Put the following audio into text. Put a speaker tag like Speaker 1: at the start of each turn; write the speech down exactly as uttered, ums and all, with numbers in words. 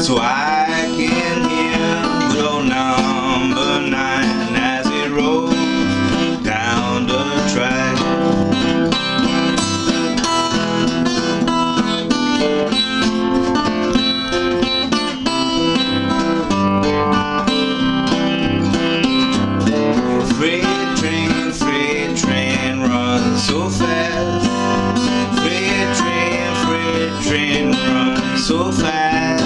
Speaker 1: so I can hear good old number nine as it rolls down the track. Freight train, freight train runs so fast. Freight train, freight train runs so fast.